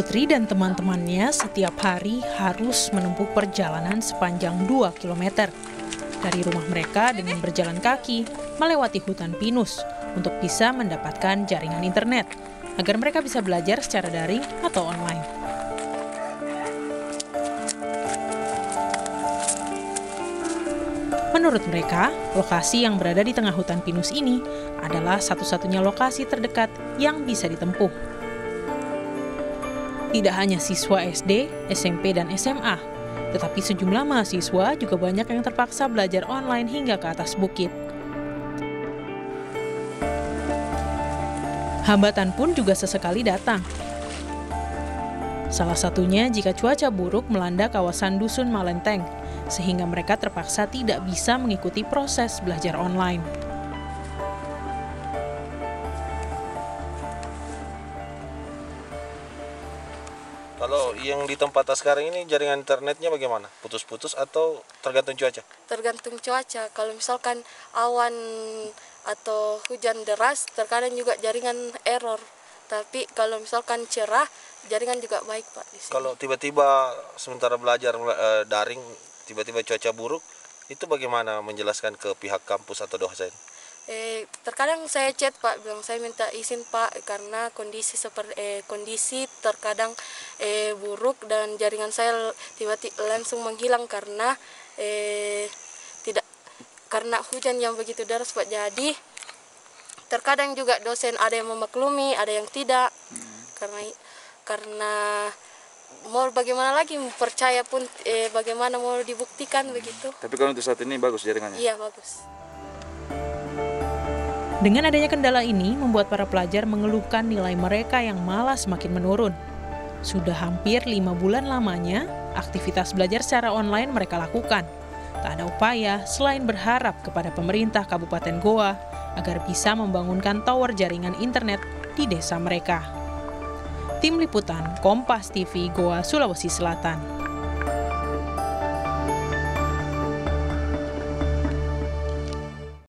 Istri dan teman-temannya setiap hari harus menempuh perjalanan sepanjang 2 km dari rumah mereka dengan berjalan kaki melewati hutan pinus untuk bisa mendapatkan jaringan internet agar mereka bisa belajar secara daring atau online. Menurut mereka, lokasi yang berada di tengah hutan pinus ini adalah satu-satunya lokasi terdekat yang bisa ditempuh. Tidak hanya siswa SD, SMP, dan SMA, tetapi sejumlah mahasiswa juga banyak yang terpaksa belajar online hingga ke atas bukit. Hambatan pun juga sesekali datang. Salah satunya jika cuaca buruk melanda kawasan Dusun Malenteng, sehingga mereka terpaksa tidak bisa mengikuti proses belajar online. Kalau yang di tempat sekarang ini jaringan internetnya bagaimana? Putus-putus atau tergantung cuaca? Tergantung cuaca. Kalau misalkan awan atau hujan deras, terkadang juga jaringan error. Tapi kalau misalkan cerah, jaringan juga baik, Pak, di sini. Kalau tiba-tiba sementara belajar daring, tiba-tiba cuaca buruk, itu bagaimana menjelaskan ke pihak kampus atau dosen? Terkadang saya chat, Pak, bilang saya minta izin, Pak, karena kondisi terkadang buruk dan jaringan saya tiba-tiba langsung menghilang karena karena hujan yang begitu deras, Pak. Jadi terkadang juga dosen ada yang memaklumi, ada yang tidak, karena mau bagaimana lagi, percaya pun bagaimana mau dibuktikan begitu. Tapi kalau untuk saat ini bagus jaringannya? Iya, bagus. Dengan adanya kendala ini, membuat para pelajar mengeluhkan nilai mereka yang malah semakin menurun. Sudah hampir 5 bulan lamanya, aktivitas belajar secara online mereka lakukan. Tak ada upaya selain berharap kepada pemerintah Kabupaten Goa agar bisa membangunkan tower jaringan internet di desa mereka. Tim Liputan Kompas TV Goa, Sulawesi Selatan.